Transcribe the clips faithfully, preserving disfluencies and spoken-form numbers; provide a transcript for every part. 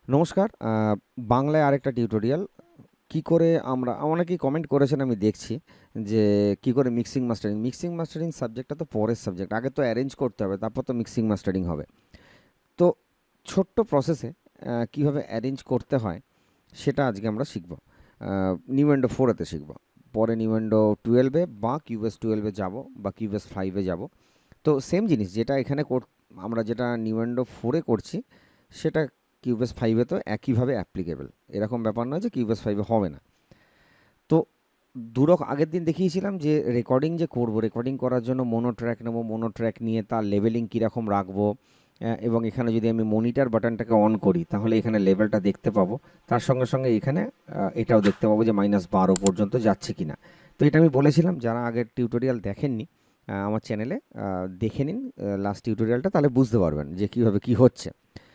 নমস্কার। আহ, বাংলায় আরেকটা টিউটোরিয়াল কি করে আমরা অনেকেই কমেন্ট করেছেন, আমি দেখছি যে কি করে মিক্সিং মাস্টারিং মিক্সিং মাস্টারিং সাবজেক্টটা তো পরের সাবজেক্ট, আগে তো অ্যারেঞ্জ করতে হবে, তারপর তো মিক্সিং মাস্টারিং হবে। তো ছোট্ট প্রসেসে কিভাবে অ্যারেঞ্জ করতে হয় সেটা আজকে আমরা শিখব। নিউয়েন্ডো ফোরেতে শিখব, পরে নিউয়েন্ডো টুয়েলভে বা কিউবেস টুয়েলভে যাব বা কিউবেস ফাইভে যাব। তো সেম জিনিস যেটা এখানে কর- আমরা যেটা নিউয়েন্ডো ফোরে করছি সেটা কিউবেস ফাইভে তো একইভাবে অ্যাপ্লিকেবল। এরকম ব্যাপার নয় যে কিউবেস ফাইভে হবে না। তো দুরক আগের দিন দেখিয়েছিলাম যে রেকর্ডিং যে করব, রেকর্ডিং করার জন্য মোনো ট্র্যাক নেবো, মোনো ট্র্যাক নিয়ে তার লেভেলিং কীরকম রাখবো। আহ, এবং এখানে যদি আমি মনিটর বাটনটাকে অন করি তাহলে এখানে লেভেলটা দেখতে পাবো। তার সঙ্গে সঙ্গে এখানে আহ, এটাও দেখতে পাবো যে মাইনাস বারো পর্যন্ত যাচ্ছে কিনা। তো এটা আমি বলেছিলাম, যারা আগের টিউটোরিয়াল দেখেননি আহ, আমার চ্যানেলে দেখে নিন লাস্ট টিউটোরিয়ালটা, তাহলে বুঝতে পারবেন যে কীভাবে কি হচ্ছে।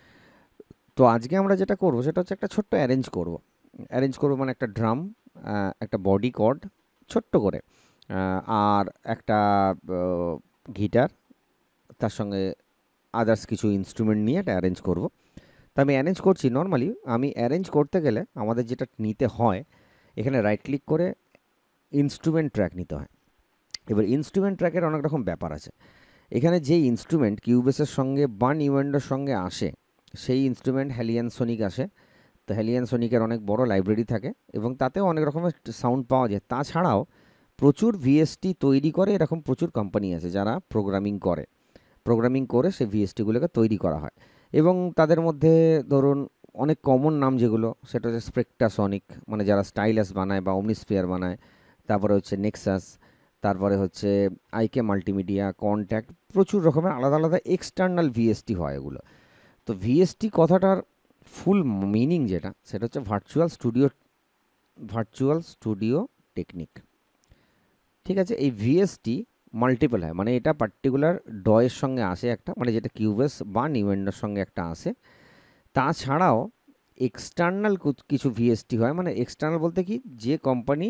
তো আজকে আমরা যেটা করব সেটা হচ্ছে একটা ছোট্ট অ্যারেঞ্জ করব। অ্যারেঞ্জ করব মানে একটা ড্রাম, একটা বডি কর্ড ছোট্ট করে, আহ, আর একটা গিটার, তার সঙ্গে আদার্স কিছু ইনস্ট্রুমেন্ট নিয়ে এটা অ্যারেঞ্জ করব। তো আমি অ্যারেঞ্জ করছি নর্মালি। আমি অ্যারেঞ্জ করতে গেলে আমাদের যেটা নিতে হয়, এখানে রাইট ক্লিক করে ইনস্ট্রুমেন্ট ট্র্যাক নিতে হয়। এবার ইনস্ট্রুমেন্ট ট্র্যাকের অনেক রকম ব্যাপার আছে। এখানে যে ইনস্ট্রুমেন্ট কিউবেসের সঙ্গে বা নিউয়েন্ডোর সঙ্গে আসে সেই ইনস্ট্রুমেন্ট হ্যালিয়ান সোনিক আসে। তো হ্যালিয়ান সোনিকের অনেক বড় লাইব্রেরি থাকে এবং তাতেও অনেক রকমের সাউন্ড পাওয়া যায়। তাছাড়াও প্রচুর ভিএসটি তৈরি করে এরকম প্রচুর কোম্পানি আছে যারা প্রোগ্রামিং করে, প্রোগ্রামিং করে সেই ভিএসটিগুলোকে তৈরি করা হয়। এবং তাদের মধ্যে ধরুন অনেক কমন নাম যেগুলো, সেটা হচ্ছে স্পেকট্রাসনিক, মানে যারা স্টাইলাস বানায় বা ওমনিস্ফিয়ার বানায়। তারপরে হচ্ছে নেক্সাস, তারপরে হচ্ছে আইকে মাল্টিমিডিয়া, কন্ট্যাক্ট, প্রচুর রকমের আলাদা আলাদা এক্সটার্নাল ভিএসটি হয় এগুলো। তো ভিএসটি কথাটার ফুল মিনিং যেটা, সেটা হচ্ছে virtual studio, virtual studio technique. ঠিক আছে, এই ভিএসটি মাল্টিপল হয়, মানে এটা পার্টিকুলার ডয়ের সঙ্গে আসে একটা, মানে যেটা কিউবেস বা নিউয়েন্ডোর সঙ্গে একটা আসে। তাছাড়াও এক্সটার্নাল কিছু ভিএসটি হয়, মানে এক্সটার্নাল বলতে কি, যে কোম্পানি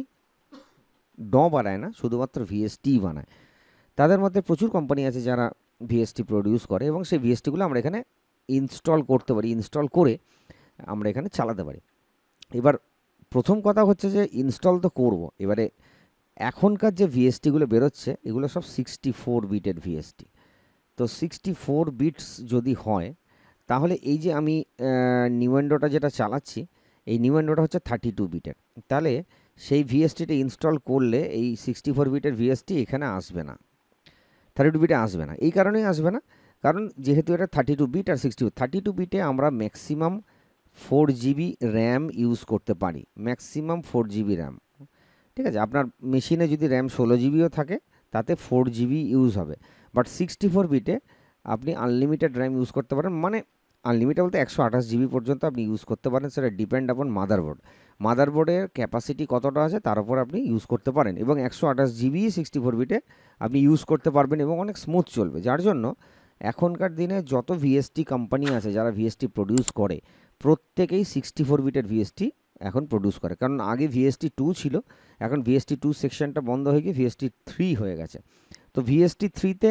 ড বানায় না, শুধুমাত্র ভিএসটি বানায়। তাদের মধ্যে প্রচুর কোম্পানি আছে যারা ভিএসটি প্রডিউস করে এবং সেই ভিএসটিগুলো আমরা এখানে ইনস্টল করতে পারি, ইনস্টল করে আমরা এখানে চালাতে পারি। এবার প্রথম কথা হচ্ছে যে ইনস্টল তো করব, এবারে এখনকার যে ভিএসটিগুলো বেরোচ্ছে এগুলো সব সিক্সটি ফোর বিটের ভিএসটি। তো সিক্সটি ফোর বিটস যদি হয় তাহলে এই যে আমি নিউয়েন্ডোটা যেটা চালাচ্ছি, এই নিউয়েন্ডোটা হচ্ছে থার্টি টু বিটের। তাহলে সেই ভিএসটিটা ইনস্টল করলে এই সিক্সটি ফোর বিটের ভিএসটি এখানে আসবে না, থার্টি টু বিটে আসবে না। এই কারণেই আসবে না, কারণ যেহেতু এটা থার্টি টু বিট আর সিক্সটি থার্টি টু বিটে আমরা maximum four GB RAM use করতে পারি, ম্যাক্সিমাম ফোর জিবি র্যাম। ঠিক আছে, আপনার মেশিনে যদি র্যাম ষোলো জিবিও থাকে তাতে ফোর জিবি ইউজ হবে। বাট সিক্সটি ফোর বিটে আপনি আনলিমিটেড র্যাম ইউজ করতে পারেন, মানে আনলিমিটেড বলতে একশো আঠাশ জিবি পর্যন্ত আপনি ইউজ করতে পারেন। সেটা ডিপেন্ড আপন মাদারবোর্ড, মাদারবোর্ডের ক্যাপাসিটি কতটা আছে তার উপর আপনি ইউজ করতে পারেন। এবং একশো আঠাশ জিবি সিক্সটি ফোর বিটে আপনি ইউজ করতে পারবেন এবং অনেক স্মুথ চলবে। যার জন্য এখনকার দিনে যত ভিএসটি কোম্পানি আছে যারা ভিএসটি প্রডিউস করে, প্রত্যেকেই সিক্সটি ফোর বিটের ভিএসটি এখন প্রডিউস করে। কারণ আগে ভিএসটি টু ছিল, এখন ভিএসটি টু সেকশনটা বন্ধ হয়ে গিয়ে ভিএসটি থ্রি হয়ে গেছে। তো ভিএসটি থ্রিতে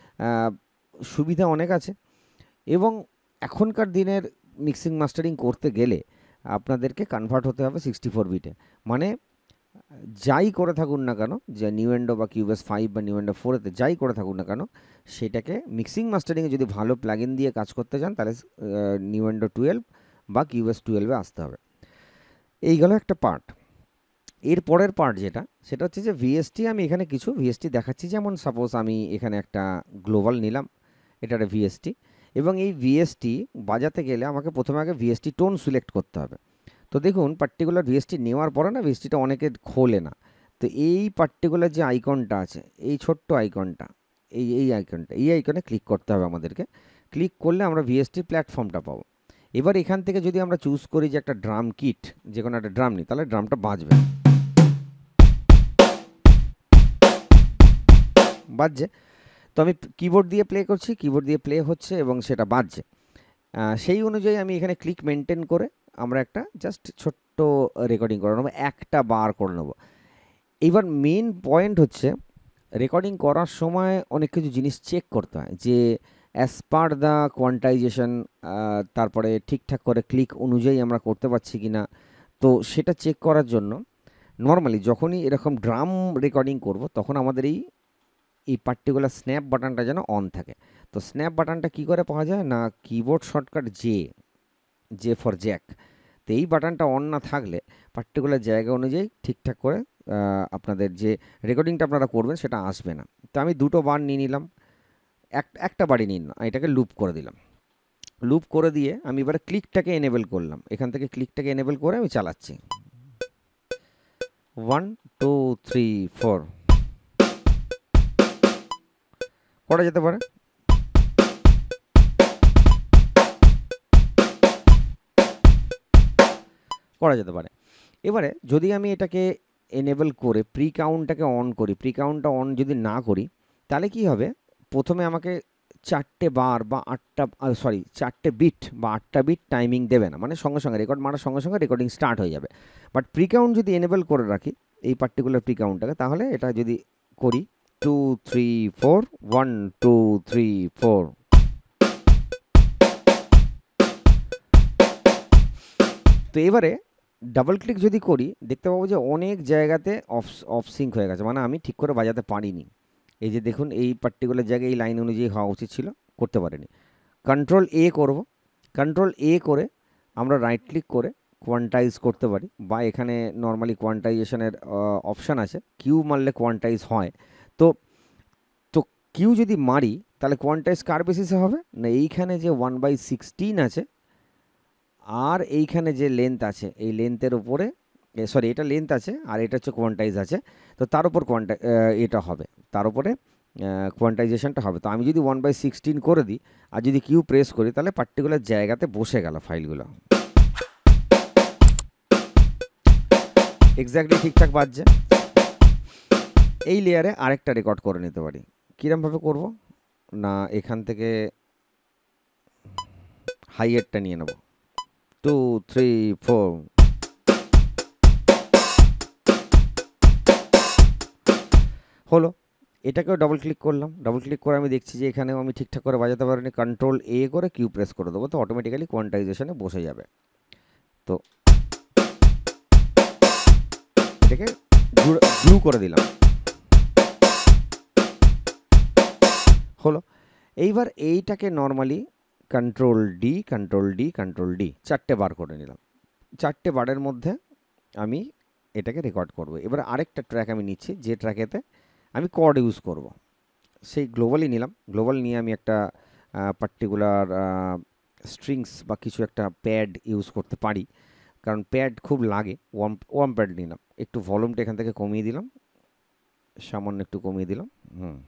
সুবিধা অনেক আছে। এবং এখনকার দিনের মিক্সিং মাস্টারিং করতে গেলে আপনাদেরকে কনভার্ট হতে হবে সিক্সটি ফোর বিটে। মানে যাই করে থাকুন না কেন, যে নিউয়েন্ডো বা কিউবেস ফাইভ বা নিউয়েন্ডো ফোরেতে যাই করে থাকুন না কেন, সেটাকে মিক্সিং মাস্টারিংয়ে যদি ভালো প্লাগইন দিয়ে কাজ করতে চান তাহলে নিউয়েন্ডো টুয়েলভ বা কিউবেস টুয়েলভে আসতে হবে। এই গেল একটা পার্ট। এর পরের পার্ট যেটা, সেটা হচ্ছে যে ভিএসটি আমি এখানে কিছু ভিএসটি দেখাচ্ছি। যেমন সাপোজ আমি এখানে একটা গ্লোবাল নিলাম, এটা একটা ভিএসটি, এবং এই ভিএসটি বাজাতে গেলে আমাকে প্রথমে আগে ভিএসটি টোন সিলেক্ট করতে হবে। তো দেখুন পার্টিকুলার ভিএসটি নেওয়ার পরে না ভিএসটিটা অনেকে খোলে না। তো এই পার্টিকুলার যে আইকনটা আছে, এই ছোট্ট আইকনটা, এই এই আইকনটা, এই আইকনে ক্লিক করতে হবে আমাদেরকে। ক্লিক করলে আমরা ভিএসটি প্ল্যাটফর্মটা পাবো। এবার এখান থেকে যদি আমরা চুজ করি যে একটা ড্রাম কিট, যে কোনো একটা ড্রাম নিই, তাহলে ড্রামটা বাজবে, বাজছে। তো আমি কিবোর্ড দিয়ে প্লে করছি, কিবোর্ড দিয়ে প্লে হচ্ছে এবং সেটা বাজছে। সেই অনুযায়ী আমি এখানে ক্লিক মেনটেন করে আমরা একটা জাস্ট ছোট্ট রেকর্ডিং করে নেবো, একটা বার করে নেবো। এইবার মেন পয়েন্ট হচ্ছে রেকর্ডিং করার সময় অনেক কিছু জিনিস চেক করতে হয়, যে অ্যাজ পার দ্য কোয়ান্টাইজেশন, তারপরে ঠিকঠাক করে ক্লিক অনুযায়ী আমরা করতে পারছি কি না। তো সেটা চেক করার জন্য নর্মালি যখনই এরকম ড্রাম রেকর্ডিং করব তখন আমাদের এই এই পার্টিকুলার স্ন্যাপ বাটনটা যেন অন থাকে। তো স্ন্যাপ বাটনটা কী করে পাওয়া যায় না, keyboard shortcut J, J for jack. তো এই বাটনটা অন না থাকলে পার্টিকুলার জায়গা অনুযায়ী ঠিকঠাক করে আপনাদের যে রেকর্ডিংটা আপনারা করবেন সেটা আসবে না। তো আমি দুটো বার নিয়ে নিলাম, এক একটা বারই নিন না, এটাকে লুপ করে দিলাম। লুপ করে দিয়ে আমি এবারে ক্লিকটাকে এনেবল করলাম, এখান থেকে ক্লিকটাকে এনেবল করে আমি চালাচ্ছি। ওয়ান টু থ্রি ফোর করা যেতে পারে। করা যেতে পারে এবারে যদি আমি এটাকে এনেবল করে প্রি কাউন্টটাকে অন করি, প্রি কাউন্টটা অন যদি না করি তাহলে কি হবে, প্রথমে আমাকে চারটে বার বা আটটা সরি চারটে বিট বা আটটা বিট টাইমিং দেবে না, মানে সঙ্গে সঙ্গে রেকর্ড মারার সঙ্গে সঙ্গে রেকর্ডিং স্টার্ট হয়ে যাবে। বাট প্রি কাউন্ট যদি এনেবল করে রাখি এই পার্টিকুলার প্রি কাউন্টটাকে, তাহলে এটা যদি করি two three four one two three four, তো এবারে ডাবল ক্লিক যদি করি দেখতে পাবো যে অনেক জায়গাতে অফ অফ সিঙ্ক হয়ে গেছে, মানে আমি ঠিক করে বাজাতে পারিনি। এই যে দেখুন এই পার্টিকুলার জায়গায় এই লাইন অনুযায়ী হওয়া উচিত ছিল, করতে পারিনি। কন্ট্রোল এ করব, কন্ট্রোল এ করে আমরা রাইট ক্লিক করে কোয়ান্টাইজ করতে পারি, বা এখানে নর্মালি কোয়ান্টাইজেশনের অপশান আছে, কিউ মারলে কোয়ান্টাইজ হয়। তো তো কিউ যদি মারি তাহলে কোয়ান্টাইজ কার বেসিসে হবে না, এইখানে যে ওয়ান বাই সিক্সটিন আছে আর এইখানে যে লেন্থ আছে এই লেন্থের উপরে, সরি এটা লেন্থ আছে আর এটা হচ্ছে কোয়ান্টাইজ আছে, তো তার উপর কোয়ান্টাই এটা হবে, তার উপরে কোয়ান্টাইজেশনটা হবে। তো আমি যদি ওয়ান বাই সিক্সটিন করে দিই আর যদি কিউ প্রেস করি তাহলে পার্টিকুলার জায়গাতে বসে গেল ফাইলগুলো, এক্স্যাক্টলি ঠিকঠাক বাজছে। এই লেয়ারে আরেকটা রেকর্ড করে নিতে পারি, কীরমভাবে করব না, এখান থেকে হাইয়েরটা নিয়ে নেব, টু থ্রি ফোর, হলো। এটাকেও ডবল ক্লিক করলাম, ডবল ক্লিক করে আমি দেখছি যে এখানেও আমি ঠিকঠাক করে বাজাতে পারিনি, কন্ট্রোল এ করে কিউ প্রেস করে দেবো, তো অটোমেটিক্যালি কোয়ান্টাইজেশনে বসে যাবে। তো এটাকে ব্লু করে দিলাম, হলো। এইবার এইটাকে normally control D control D control D চারটে বার করে নিলাম, চারটে বারের মধ্যে আমি এটাকে রেকর্ড করব। এবার আরেকটা ট্র্যাক আমি নিচ্ছি যে ট্র্যাকেতে আমি কর্ড ইউজ করব, সেই গ্লোবালি নিলাম, গ্লোবাল নিয়ে আমি একটা পার্টিকুলার স্ট্রিংস বা কিছু একটা প্যাড ইউজ করতে পারি, কারণ প্যাড খুব লাগে। ওয়ার্ম ওয়ার্ম প্যাড নিলাম, একটু ভলিউমটা এখান থেকে কমিয়ে দিলাম, সামান্য একটু কমিয়ে দিলাম, হুম,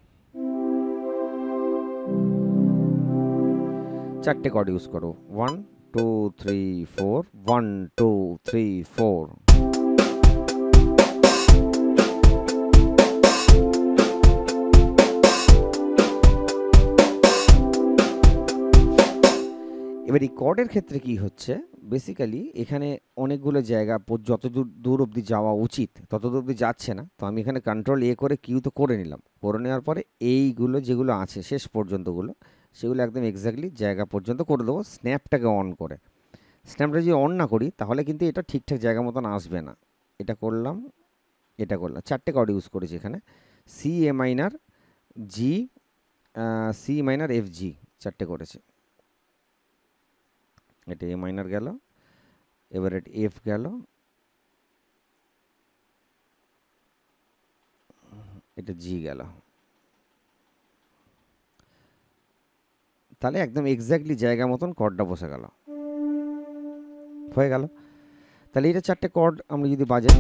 চারটে কর্ড ইউজ করো, one two three four one two three four. এবার এই কর্ডের ক্ষেত্রে কি হচ্ছে, বেসিক্যালি এখানে অনেকগুলো জায়গা যত দূর দূর অবধি যাওয়া উচিত তত দূর অবধি যাচ্ছে না, তো আমি এখানে কন্ট্রোল এ করে কিউ তো করে নিলাম, করে নেওয়ার পরে এইগুলো যেগুলো আছে শেষ পর্যন্তগুলো সেগুলো একদম এক্স্যাক্টলি জায়গা পর্যন্ত করে দেবো, স্ন্যাপটাকে অন করে। স্ন্যাপটা যদি অন না করি তাহলে কিন্তু এটা ঠিকঠাক জায়গা মতন আসবে না। এটা করলাম, এটা করলাম, চারটে কর্ড ইউজ করেছি এখানে, C A minor G, C minor F G, চারটে করেছি। এটা এ মাইনার গেল, এবার এটা এফ গেল, এটা জি গেল, তাহলে একদম এক্স্যাক্টলি জায়গা মতন কর্ডটা বসে গেল, হয়ে গেল। তাহলে এটা চারটে কর্ড আমরা যদি বাজাই,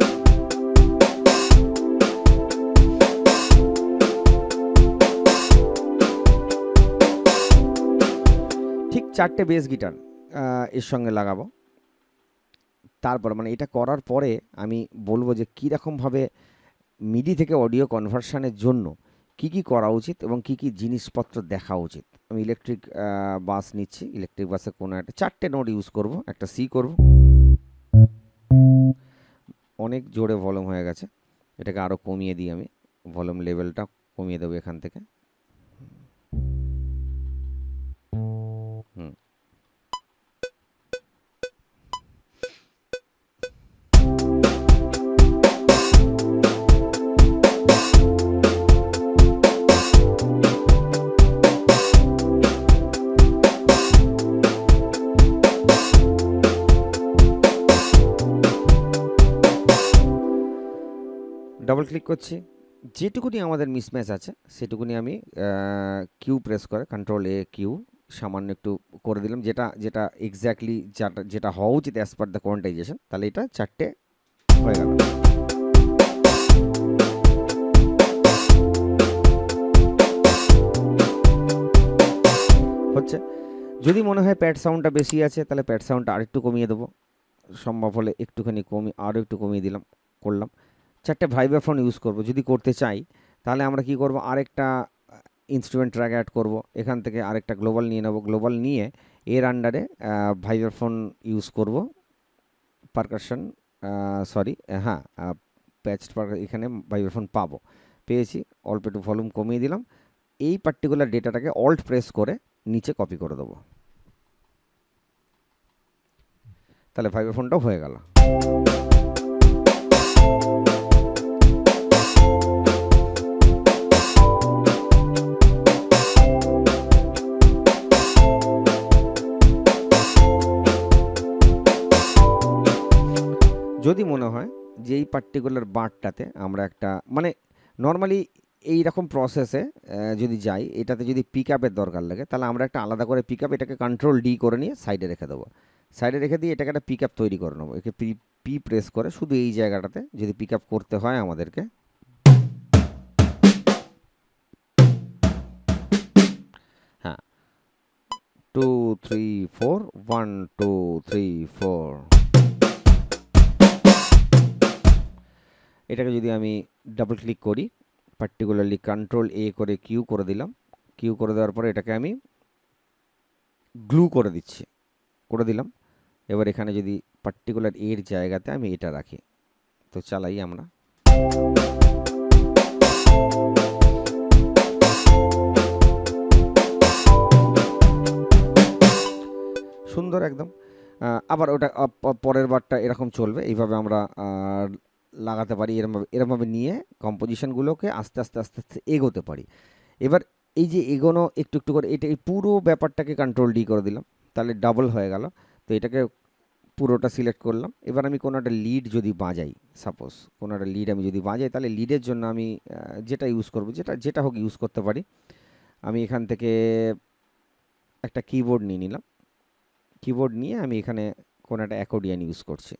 ঠিক চারটে বেস গিটার এর সঙ্গে লাগাবো। তারপর মানে এটা করার পরে আমি বলবো যে কীরকমভাবে মিডি থেকে অডিও কনভার্সানের জন্য কি কি করা উচিত এবং কি কি জিনিসপত্র দেখা উচিত। আমি ইলেকট্রিক বাস নিচ্ছি, ইলেকট্রিক বাসে কোনো একটা চারটে নোট ইউজ করব, একটা সি করব, অনেক জোরে ভলিউম হয়ে গেছে, এটাকে আরও কমিয়ে দিই, আমি ভলিউম লেভেলটা কমিয়ে দেবো এখান থেকে, ডবল ক্লিক করছি, যেটুকুনি আমাদের মিসম্যাচ আছে সেটুকুনি আমি কিউ প্রেস করে কন্ট্রোল এ কিউ সামান্য একটু করে দিলাম, যেটা যেটা এক্স্যাক্টলি যেটা যেটা হওয়া উচিত অ্যাজ পার দ্য কোয়ান্টাইজেশন। তাহলে এটা চারটে হয়ে গেল। হচ্ছে যদি মনে হয় প্যাড সাউন্ডটা বেশি আছে তাহলে প্যাড সাউন্ডটা আরেকটু কমিয়ে দেবো, সম্ভব হলে একটুখানি কমিয়ে আরও একটু কমিয়ে দিলাম, করলাম। চারটে ভাইব্রাফোন ইউজ করব, যদি করতে চাই তাহলে আমরা কি করব, আরেকটা ইনস্ট্রুমেন্ট ট্র্যাক অ্যাড করব, এখান থেকে আরেকটা গ্লোবাল নিয়ে নেব, গ্লোবাল নিয়ে এর আন্ডারে ভাইব্রাফোন ইউজ করব, পারকাশন সরি হ্যাঁ প্যাচড পার, এখানে ভাইব্রাফোন পাবো, পেয়েছি, অল্প একটু ভলিউম কমিয়ে দিলাম। এই পার্টিকুলার ডেটাটাকে অল্ট প্রেস করে নিচে কপি করে দেবো, তাহলে ভাইব্রাফোনটাও হয়ে গেল। যদি মনে হয় যে এই পার্টিকুলার বারটাতে আমরা একটা মানে নর্মালি এই রকম প্রসেসে যদি যাই, এটাতে যদি পিক আপের দরকার লাগে তাহলে আমরা একটা আলাদা করে পিক আপ, এটাকে কন্ট্রোল ডি করে নিয়ে সাইডে রেখে দেবো, সাইডে রেখে দিয়ে এটাকে একটা পিক আপ তৈরি করে নেবো, একে পি পি প্রেস করে শুধু এই জায়গাটাতে যদি পিক আপ করতে হয় আমাদেরকে, হ্যাঁ two three four one two three four, এটাকে যদি আমি ডাবল ক্লিক করি, পার্টিকুলারলি কন্ট্রোল এ করে কিউ করে দিলাম, কিউ করে দেওয়ার পরে এটাকে আমি গ্লু করে দিচ্ছি, করে দিলাম। এবার এখানে যদি পার্টিকুলার এর জায়গাতে আমি এটা রাখি, তো চালাই আমরা, সুন্দর একদম। আবার ওটা পরের বারটা এরকম চলবে, এইভাবে আমরা লাগাতে পারি, এরমভাবে এরমভাবে নিয়ে কম্পোজিশনগুলোকে আস্তে আস্তে আস্তে আস্তে এগোতে পারি। এবার এই যে এগোনো একটু একটু করে এটা এই পুরো ব্যাপারটাকে কন্ট্রোল ডি করে দিলাম, তাহলে ডাবল হয়ে গেল। তো এটাকে পুরোটা সিলেক্ট করলাম। এবার আমি কোনো একটা লিড যদি বাজাই, সাপোজ কোনো একটা লিড আমি যদি বাজাই, তাহলে লিডের জন্য আমি যেটা ইউজ করব, যেটা যেটা হোক ইউজ করতে পারি। আমি এখান থেকে একটা কিবোর্ড নিয়ে নিলাম, কিবোর্ড নিয়ে আমি এখানে কোনো একটা অ্যাকর্ডিয়ান ইউজ করছি।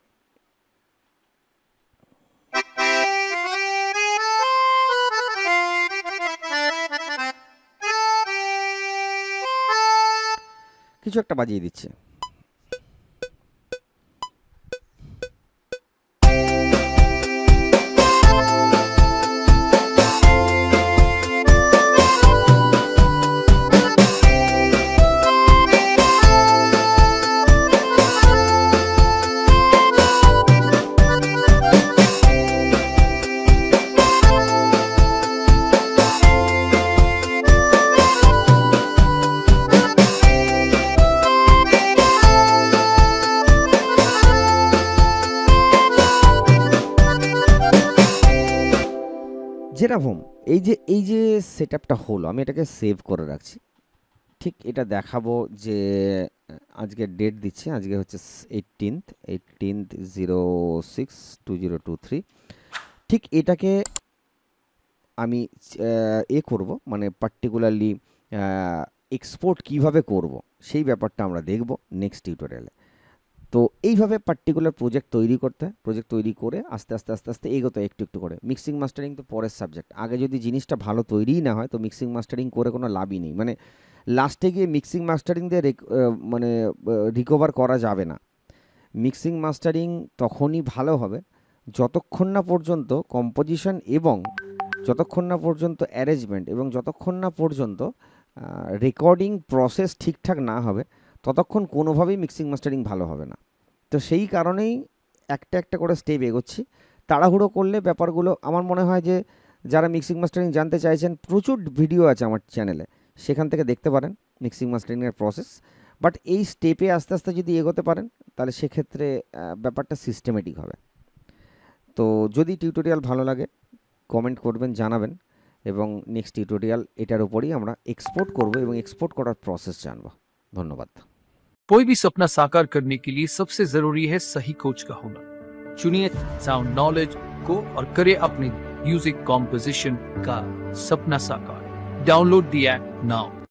কিছু একটা বাজিয়ে দিচ্ছে। যেরকম এই যে এই যে সেট আপটা হলো, আমি এটাকে সেভ করে রাখছি। ঠিক এটা দেখাবো যে আজকে ডেট দিচ্ছি, আজকে হচ্ছে eighteenth eighteenth zero six two zero two three. ঠিক এটাকে আমি এ করব, মানে পার্টিকুলারলি এক্সপোর্ট কিভাবে করব সেই ব্যাপারটা আমরা দেখব নেক্সট টিউটোরিয়ালে। তো এইভাবে পার্টিকুলার প্রজেক্ট তৈরি করতে হয়, প্রজেক্ট তৈরি করে আস্তে আস্তে আস্তে আস্তে এগোতে একটু একটু করে। মিক্সিং মাস্টারিং তো পরের সাবজেক্ট, আগে যদি জিনিসটা ভালো তৈরিই না হয় তো মিক্সিং মাস্টারিং করে কোনো লাভই নেই, মানে লাস্টে গিয়ে মিক্সিং মাস্টারিং দিয়ে মানে রিকভার করা যাবে না। মিক্সিং মাস্টারিং তখনই ভালো হবে যতক্ষণ না পর্যন্ত কম্পোজিশন এবং যতক্ষণ না পর্যন্ত অ্যারেঞ্জমেন্ট এবং যতক্ষণ না পর্যন্ত রেকর্ডিং প্রসেস ঠিকঠাক না হবে, ততক্ষণ কোনোভাবেই মিক্সিং মাস্টারিং ভালো হবে না। তো সেই কারণেই একটা একটা করে স্টেপ এগোচ্ছি। তাড়াহুড়ো করলে ব্যাপারগুলো, আমার মনে হয় যে যারা মিক্সিং মাস্টারিং জানতে চাইছেন প্রচুর ভিডিও আছে আমার চ্যানেলে, সেখান থেকে দেখতে পারেন মিক্সিং মাস্টারিংয়ের প্রসেস। বাট এই স্টেপে আস্তে আস্তে যদি এগোতে পারেন তাহলে সেক্ষেত্রে ব্যাপারটা সিস্টেমেটিক হবে। তো যদি টিউটোরিয়াল ভালো লাগে কমেন্ট করবেন, জানাবেন, এবং নেক্সট টিউটোরিয়াল এটার উপরই আমরা এক্সপোর্ট করব এবং এক্সপোর্ট করার প্রসেস জানব। ধন্যবাদ। कोई भी सपना साकार करने के लिए सबसे जरूरी है सही कोच का होना। चुनिए साउंड नॉलेज को और करें अपने म्यूजिक कॉम्पोजिशन का सपना साकार। Download the app now.